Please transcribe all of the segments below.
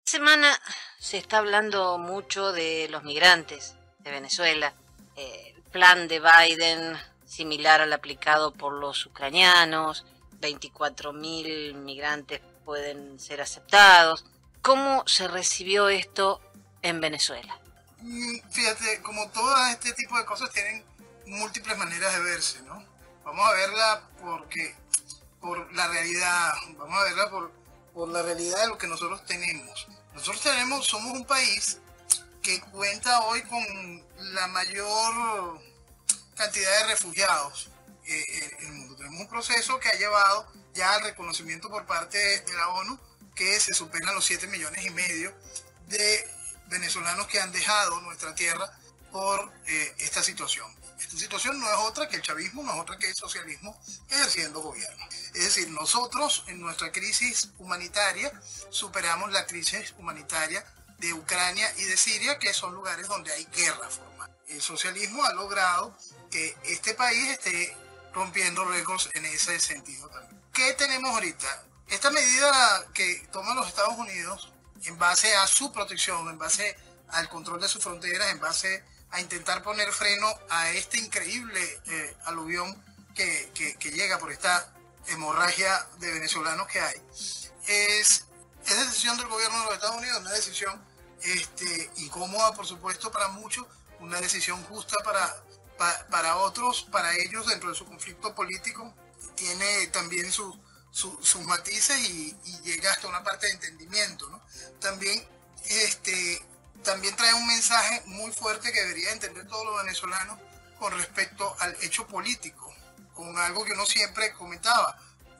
Semana se está hablando mucho de los migrantes de Venezuela. El plan de Biden, similar al aplicado por los ucranianos, 24.000 migrantes pueden ser aceptados. ¿Cómo se recibió esto en Venezuela? Fíjate, como todo este tipo de cosas tienen múltiples maneras de verse, ¿no? Vamos a verla por la realidad, vamos a verla por la realidad de lo que nosotros tenemos. Somos un país que cuenta hoy con la mayor cantidad de refugiados en el mundo. Tenemos un proceso que ha llevado ya al reconocimiento por parte de la ONU que se superan los 7,5 millones de venezolanos que han dejado nuestra tierra por esta situación. Esta situación no es otra que el chavismo, no es otra que el socialismo ejerciendo gobierno. Es decir, nosotros en nuestra crisis humanitaria superamos la crisis humanitaria de Ucrania y de Siria, que son lugares donde hay guerra formal. El socialismo ha logrado que este país esté rompiendo récords en ese sentido también. ¿Qué tenemos ahorita? Esta medida que toman los Estados Unidos en base a su protección, en base al control de sus fronteras, en base a intentar poner freno a este increíble aluvión que llega por esta hemorragia de venezolanos que hay. Es decisión del gobierno de los Estados Unidos, una decisión incómoda, por supuesto, para muchos, una decisión justa para otros, para ellos dentro de su conflicto político, tiene también sus matices y llega hasta una parte de entendimiento, ¿no? También trae un mensaje muy fuerte que debería entender todos los venezolanos con respecto al hecho político, con algo que uno siempre comentaba.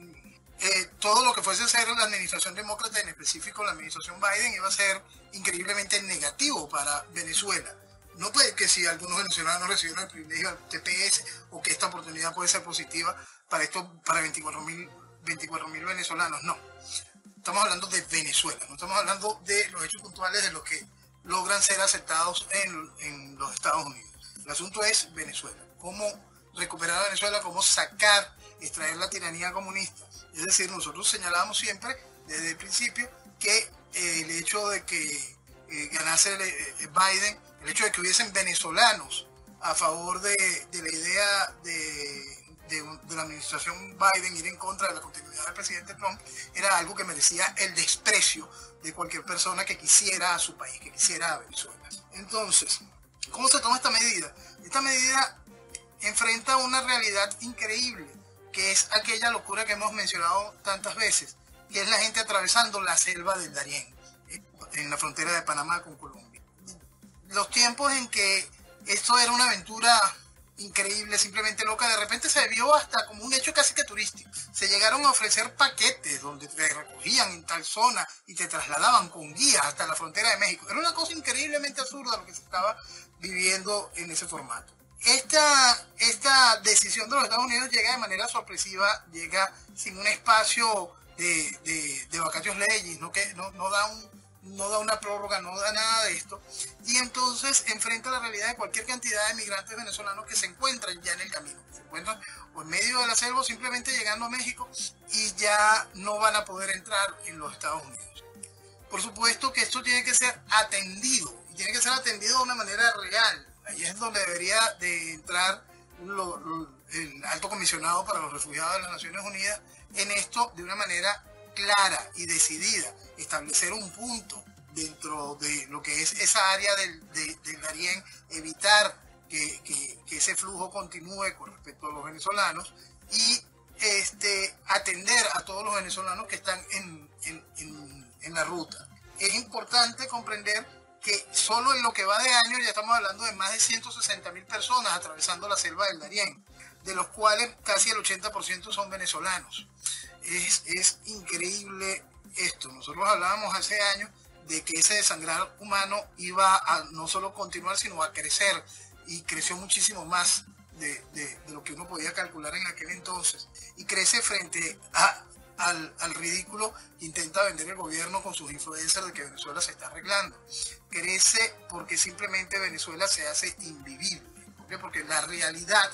Todo lo que fuese a hacer la administración demócrata, en específico la administración Biden, iba a ser increíblemente negativo para Venezuela. No puede que si algunos venezolanos recibieron el privilegio del TPS o que esta oportunidad puede ser positiva para 24.000 venezolanos, no. Estamos hablando de Venezuela, no estamos hablando de los hechos puntuales de los que logran ser aceptados en los Estados Unidos. El asunto es Venezuela. Cómo recuperar a Venezuela, cómo extraer la tiranía comunista. Es decir, nosotros señalábamos siempre, desde el principio, que el hecho de que ganase Biden, el hecho de que hubiesen venezolanos a favor de la idea de la administración Biden ir en contra de la continuidad del presidente Trump, era algo que merecía el desprecio de cualquier persona que quisiera a su país, que quisiera a Venezuela. Entonces, ¿cómo se toma esta medida? Esta medida enfrenta una realidad increíble, que es aquella locura que hemos mencionado tantas veces, que es la gente atravesando la selva del Darién, en la frontera de Panamá con Colombia. Los tiempos en que esto era una aventura increíble, simplemente loca, de repente se vio hasta como un hecho casi que turístico. Se llegaron a ofrecer paquetes donde te recogían en tal zona y te trasladaban con guías hasta la frontera de México. Era una cosa increíblemente absurda lo que se estaba viviendo en ese formato. Esta decisión de los Estados Unidos llega de manera sorpresiva, llega sin un espacio de vacatio legis, no da una prórroga, no da nada de esto, y entonces enfrenta la realidad de cualquier cantidad de migrantes venezolanos que se encuentran ya en el camino, se encuentran o en medio de la selva, simplemente llegando a México y ya no van a poder entrar en los Estados Unidos. Por supuesto que esto tiene que ser atendido, y tiene que ser atendido de una manera real. Ahí es donde debería de entrar el alto comisionado para los refugiados de las Naciones Unidas en esto de una manera clara y decidida, establecer un punto dentro de lo que es esa área del Darién, evitar que ese flujo continúe con respecto a los venezolanos y atender a todos los venezolanos que están en la ruta. Es importante comprender que solo en lo que va de año ya estamos hablando de más de 160.000 personas atravesando la selva del Darién, de los cuales casi el 80% son venezolanos. Es increíble esto. Nosotros hablábamos hace años de que ese desangrar humano iba a no solo continuar, sino a crecer, y creció muchísimo más de lo que uno podía calcular en aquel entonces, y crece frente al ridículo que intenta vender el gobierno con sus influencers de que Venezuela se está arreglando. Crece porque simplemente Venezuela se hace invivible. ¿Por qué? Porque la realidad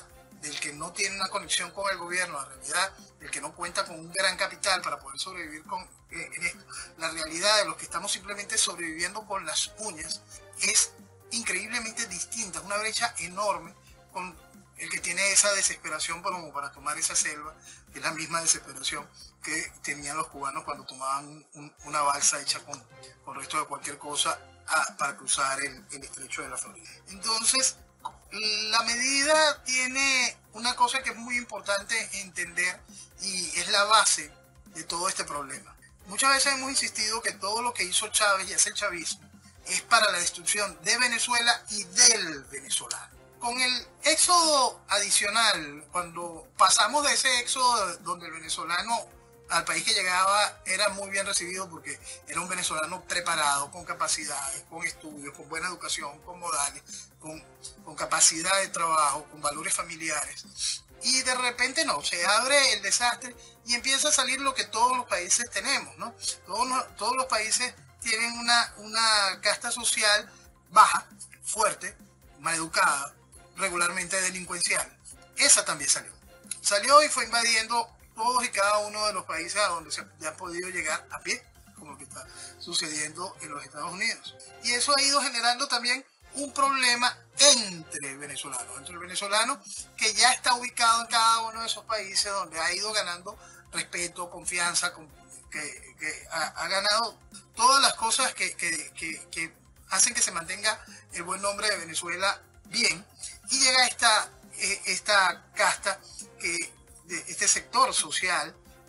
del que no tiene una conexión con el gobierno, la realidad del que no cuenta con un gran capital para poder sobrevivir en esto, la realidad de los que estamos simplemente sobreviviendo con las uñas, es increíblemente distinta, es una brecha enorme con el que tiene esa desesperación como para tomar esa selva, que es la misma desesperación que tenían los cubanos cuando tomaban una balsa hecha con resto de cualquier cosa para cruzar el estrecho de la Florida. Entonces, la medida tiene una cosa que es muy importante entender y es la base de todo este problema. Muchas veces hemos insistido que todo lo que hizo Chávez y hace el chavismo es para la destrucción de Venezuela y del venezolano. Con el éxodo adicional, cuando pasamos de ese éxodo donde el venezolano al país que llegaba era muy bien recibido porque era un venezolano preparado, con capacidades, con estudios, con buena educación, con modales, con capacidad de trabajo, con valores familiares. Y de repente no, se abre el desastre y empieza a salir lo que todos los países tenemos, ¿no? Todos los países tienen una casta social baja, fuerte, maleducada, regularmente delincuencial. Esa también salió. Salió y fue invadiendo todos y cada uno de los países a donde se ha podido llegar a pie, como lo que está sucediendo en los Estados Unidos. Y eso ha ido generando también un problema entre el venezolano que ya está ubicado en cada uno de esos países, donde ha ido ganando respeto, confianza, que ha ganado todas las cosas que hacen que se mantenga el buen nombre de Venezuela bien, y llega esta casta, este sector social,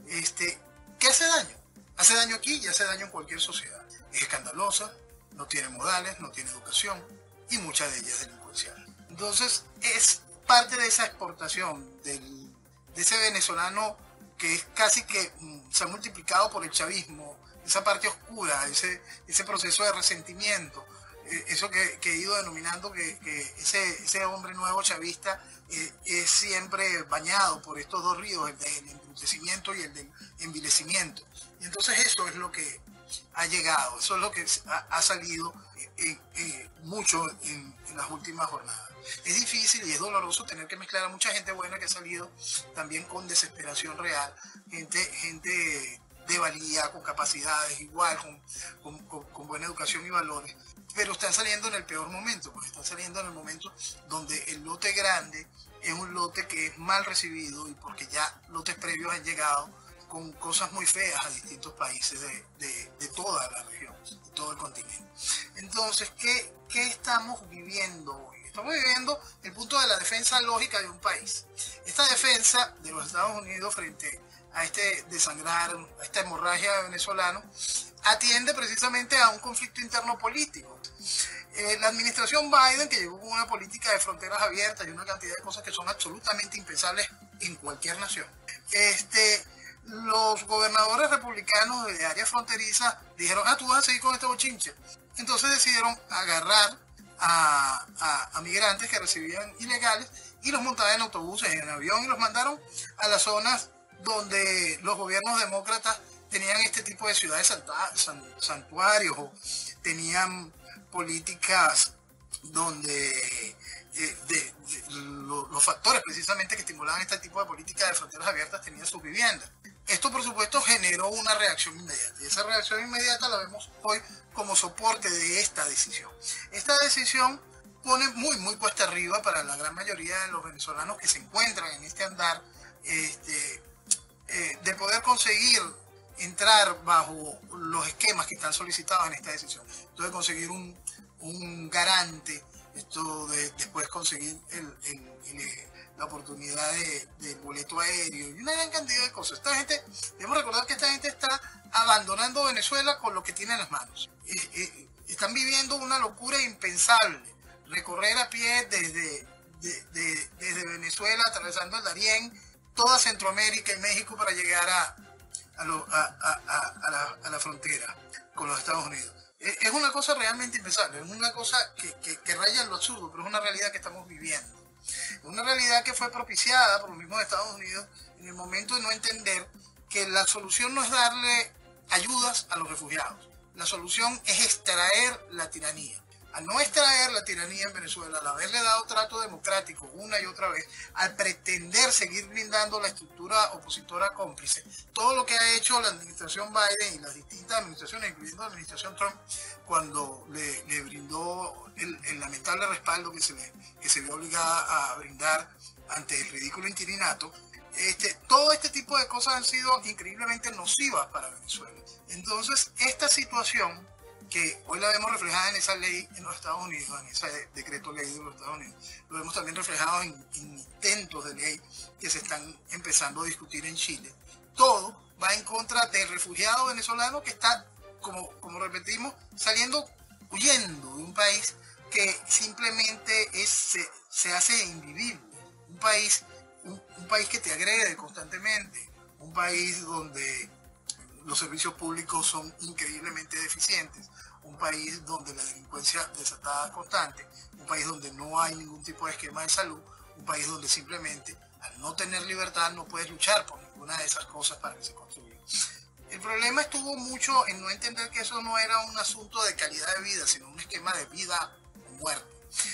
que hace daño aquí y hace daño en cualquier sociedad. Es escandalosa, no tiene modales, no tiene educación y mucha de ella es delincuencial. Entonces es parte de esa exportación de ese venezolano que es casi que se ha multiplicado por el chavismo, esa parte oscura, ese proceso de resentimiento, eso que he ido denominando que ese hombre nuevo chavista es siempre bañado por estos dos ríos, el del embrutecimiento y el del envilecimiento. Y entonces eso es lo que ha llegado, eso es lo que ha salido mucho en las últimas jornadas. Es difícil y es doloroso tener que mezclar a mucha gente buena que ha salido también con desesperación real, gente de valía, con capacidades igual, con buena educación y valores, pero están saliendo en el peor momento, porque están saliendo en el momento donde el lote grande es un lote que es mal recibido y porque ya lotes previos han llegado con cosas muy feas a distintos países de toda la región, de todo el continente. Entonces, ¿qué estamos viviendo hoy? Estamos viviendo el punto de la defensa lógica de un país. Esta defensa de los Estados Unidos frente a este desangrar, a esta hemorragia de venezolanos, atiende precisamente a un conflicto interno político. La administración Biden, que llegó con una política de fronteras abiertas y una cantidad de cosas que son absolutamente impensables en cualquier nación, los gobernadores republicanos de áreas fronterizas dijeron, tú vas a seguir con este bochinche. Entonces decidieron agarrar a migrantes que recibían ilegales y los montaban en autobuses, en avión, y los mandaron a las zonas donde los gobiernos demócratas tenían este tipo de ciudades santuarios, o tenían políticas donde los factores precisamente que estimulaban este tipo de políticas de fronteras abiertas tenían sus viviendas. Esto, por supuesto, generó una reacción inmediata, y esa reacción inmediata la vemos hoy como soporte de esta decisión. Esta decisión pone muy cuesta arriba para la gran mayoría de los venezolanos que se encuentran en este andar de poder conseguir entrar bajo los esquemas que están solicitados en esta decisión. Esto de conseguir un garante, esto de después conseguir la oportunidad del boleto aéreo y una gran cantidad de cosas. Esta gente, debemos recordar que esta gente está abandonando Venezuela con lo que tiene en las manos. Están viviendo una locura impensable. Recorrer a pie desde Venezuela, atravesando el Darién, toda Centroamérica y México para llegar a la frontera con los Estados Unidos. Es una cosa realmente impensable, es una cosa que raya en lo absurdo, pero es una realidad que estamos viviendo. Es una realidad que fue propiciada por los mismos Estados Unidos en el momento de no entender que la solución no es darle ayudas a los refugiados. La solución es extraer la tiranía. al no extraer la tiranía en Venezuela, al haberle dado trato democrático una y otra vez, al pretender seguir brindando la estructura opositora cómplice, todo lo que ha hecho la administración Biden y las distintas administraciones, incluyendo la administración Trump, cuando le brindó el lamentable respaldo que se vio obligada a brindar ante el ridículo interinato, todo este tipo de cosas han sido increíblemente nocivas para Venezuela. Entonces, esta situación que hoy la vemos reflejada en esa ley en los Estados Unidos, en ese decreto ley de los Estados Unidos, lo vemos también reflejado en intentos de ley que se están empezando a discutir en Chile. Todo va en contra del refugiado venezolano que está, como repetimos, huyendo de un país que simplemente se hace invivible, un país que te agrede constantemente, un país donde los servicios públicos son increíblemente deficientes, un país donde la delincuencia desatada es constante, un país donde no hay ningún tipo de esquema de salud, un país donde simplemente al no tener libertad no puedes luchar por ninguna de esas cosas para que se construya. El problema estuvo mucho en no entender que eso no era un asunto de calidad de vida, sino un esquema de vida o muerte.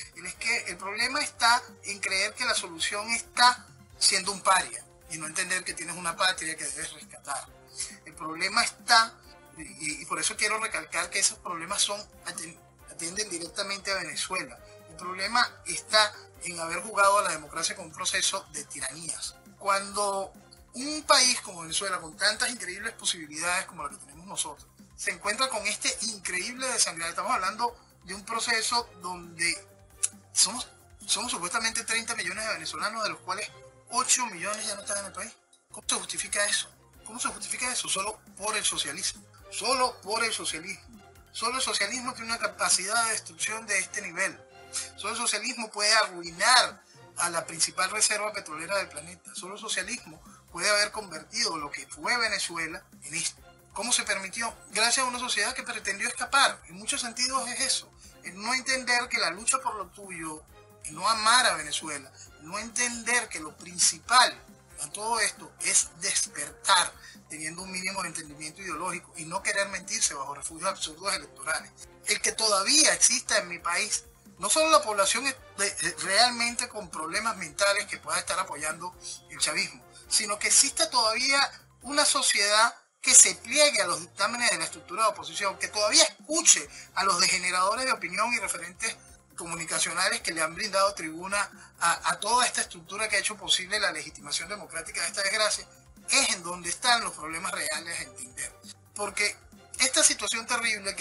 El problema está en creer que la solución está siendo un paria y no entender que tienes una patria que debes rescatar. El problema está, y por eso quiero recalcar que esos problemas atienden directamente a Venezuela. El problema está en haber jugado a la democracia con un proceso de tiranías. Cuando un país como Venezuela, con tantas increíbles posibilidades como la que tenemos nosotros, se encuentra con este increíble desangrado, estamos hablando de un proceso donde somos supuestamente 30 millones de venezolanos, de los cuales 8 millones ya no están en el país. ¿Cómo se justifica eso? ¿Cómo se justifica eso? Solo por el socialismo. Solo por el socialismo. Solo el socialismo tiene una capacidad de destrucción de este nivel. Solo el socialismo puede arruinar a la principal reserva petrolera del planeta. Solo el socialismo puede haber convertido lo que fue Venezuela en esto. ¿Cómo se permitió? Gracias a una sociedad que pretendió escapar. En muchos sentidos es eso. El no entender que la lucha por lo tuyo, el no amar a Venezuela, el no entender que lo principal a todo esto es despertar teniendo un mínimo de entendimiento ideológico y no querer mentirse bajo refugios absurdos electorales. El que todavía exista en mi país, no solo la población realmente con problemas mentales que pueda estar apoyando el chavismo, sino que exista todavía una sociedad que se pliegue a los dictámenes de la estructura de oposición, que todavía escuche a los degeneradores de opinión y referentes comunicacionales que le han brindado tribuna a toda esta estructura que ha hecho posible la legitimación democrática de esta desgracia, es en donde están los problemas reales a entender. Porque esta situación terrible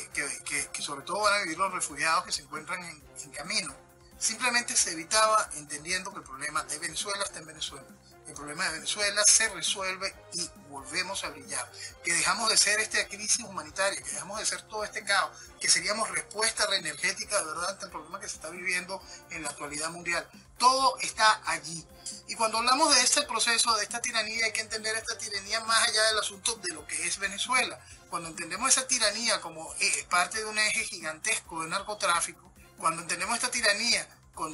que sobre todo van a vivir los refugiados que se encuentran en camino, simplemente se evitaba entendiendo que el problema de Venezuela está en Venezuela. El problema de Venezuela se resuelve y volvemos a brillar. Que dejamos de ser esta crisis humanitaria, que dejamos de ser todo este caos, que seríamos respuesta reenergética de verdad ante el problema que se está viviendo en la actualidad mundial. Todo está allí. Y cuando hablamos de este proceso, de esta tiranía, hay que entender esta tiranía más allá del asunto de lo que es Venezuela. Cuando entendemos esa tiranía como parte de un eje gigantesco de narcotráfico, cuando entendemos esta tiranía cuando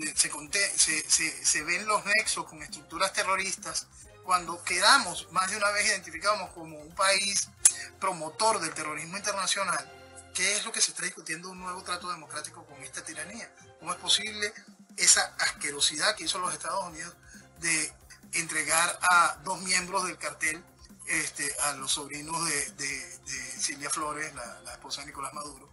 se ven los nexos con estructuras terroristas, cuando quedamos más de una vez identificados como un país promotor del terrorismo internacional, ¿qué es lo que se está discutiendo un nuevo trato democrático con esta tiranía? ¿Cómo es posible esa asquerosidad que hizo los Estados Unidos de entregar a 2 miembros del cartel, a los sobrinos de Silvia Flores, la esposa de Nicolás Maduro?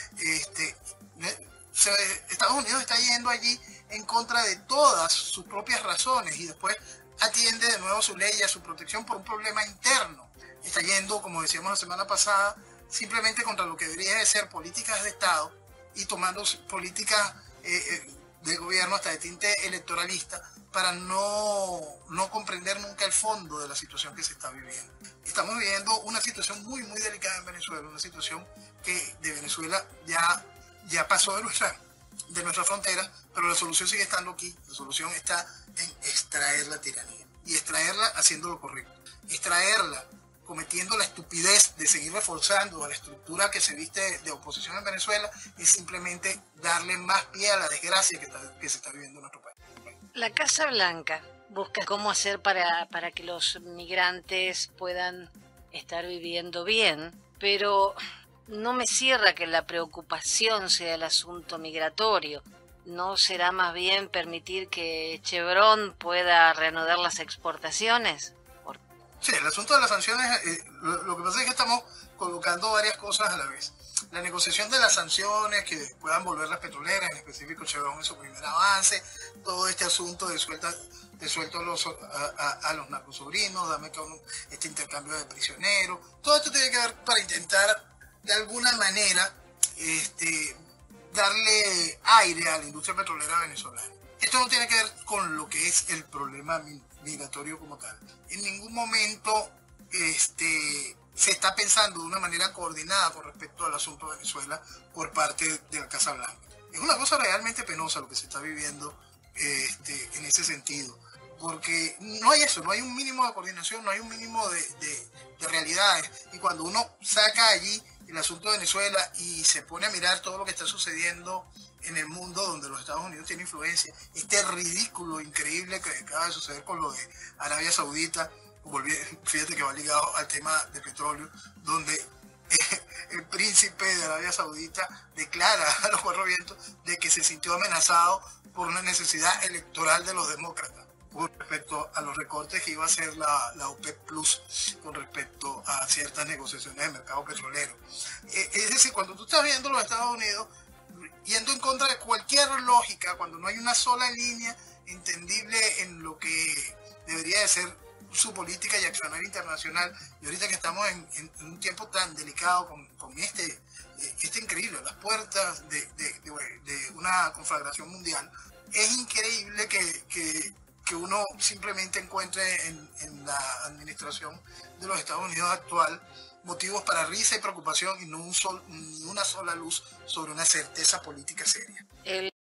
Estados Unidos está yendo allí en contra de todas sus propias razones y después atiende de nuevo su ley y a su protección por un problema interno. Está yendo, como decíamos la semana pasada, simplemente contra lo que debería de ser políticas de Estado y tomando políticas de gobierno hasta de tinte electoralista para no comprender nunca el fondo de la situación que se está viviendo. Estamos viviendo una situación muy, muy delicada en Venezuela, una situación que de Venezuela ya pasó de nuestra frontera, pero la solución sigue estando aquí. La solución está en extraer la tiranía y extraerla haciendo lo correcto, extraerla cometiendo la estupidez de seguir reforzando a la estructura que se viste de oposición en Venezuela y simplemente darle más pie a la desgracia que se está viviendo en nuestro país. La Casa Blanca busca cómo hacer para que los migrantes puedan estar viviendo bien, pero no me cierra que la preocupación sea el asunto migratorio. ¿No será más bien permitir que Chevron pueda reanudar las exportaciones? Sí, el asunto de las sanciones, lo que pasa es que estamos colocando varias cosas a la vez. La negociación de las sanciones que puedan volver las petroleras, en específico Chevron en su primer avance, todo este asunto de suelto a los narcosobrinos, dame este intercambio de prisioneros, todo esto tiene que ver para intentar de alguna manera darle aire a la industria petrolera venezolana. Esto no tiene que ver con lo que es el problema migratorio como tal. En ningún momento se está pensando de una manera coordinada con respecto al asunto de Venezuela por parte de la Casa Blanca. Es una cosa realmente penosa lo que se está viviendo en ese sentido, porque no hay eso, no hay un mínimo de coordinación, no hay un mínimo de realidades, y cuando uno saca allí el asunto de Venezuela y se pone a mirar todo lo que está sucediendo en el mundo donde los Estados Unidos tienen influencia, este ridículo increíble que acaba de suceder con lo de Arabia Saudita, fíjate que va ligado al tema de petróleo, donde el príncipe de Arabia Saudita declara a los cuatro vientos de que se sintió amenazado por una necesidad electoral de los demócratas con respecto a los recortes que iba a hacer la OPEP Plus con respecto a ciertas negociaciones de mercado petrolero. Es decir, cuando tú estás viendo los Estados Unidos yendo en contra de cualquier lógica, cuando no hay una sola línea entendible en lo que debería de ser su política y accionar internacional, y ahorita que estamos en un tiempo tan delicado con este increíble, las puertas de una conflagración mundial, es increíble que uno simplemente encuentre en la administración de los Estados Unidos actual motivos para risa y preocupación y no ni una sola luz sobre una certeza política seria.